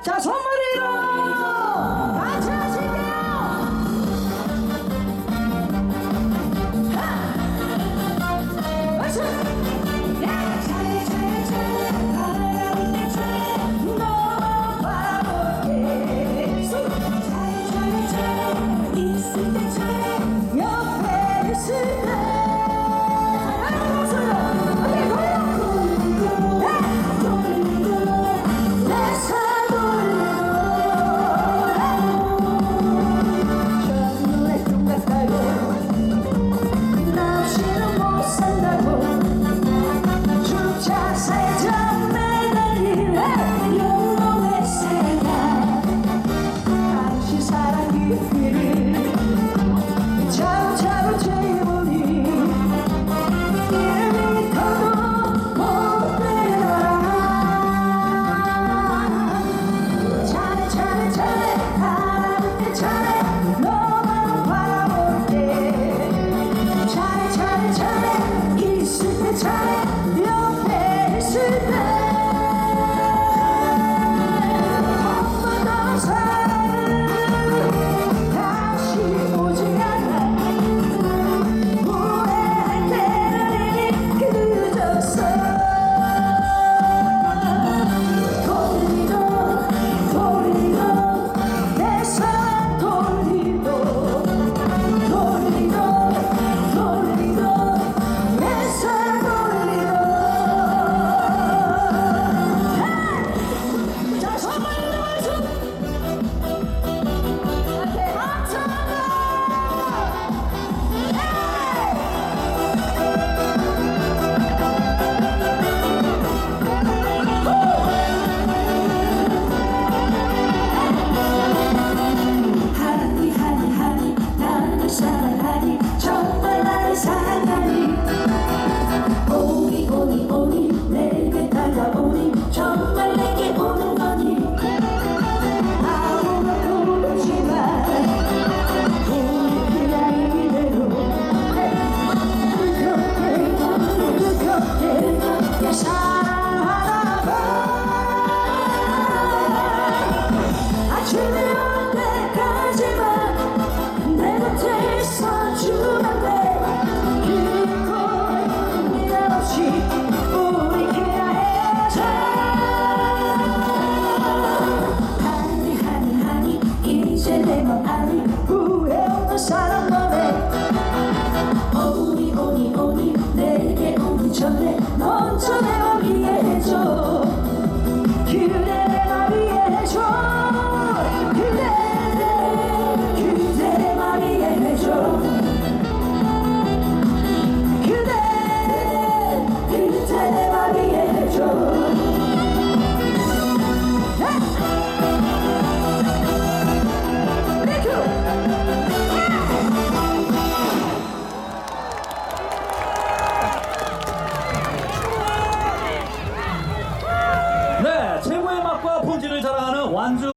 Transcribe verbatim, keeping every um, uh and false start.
자, 선물이로 같이 하실게요. 하! 박수! 예! 차례, 차례, 차례, 바라볼 때 차례, 너 바라볼게. 손! 차례, 차례, 차례, 있을 때 차례, 옆에 있을 때. 먼저 내맘 이해해줘. 그대 내 맘 이해해줘. 그대 그대 내 맘 이해해줘. 그대 그대 내 맘 이해해줘. 네, 최고의 맛과 품질을 자랑하는 완주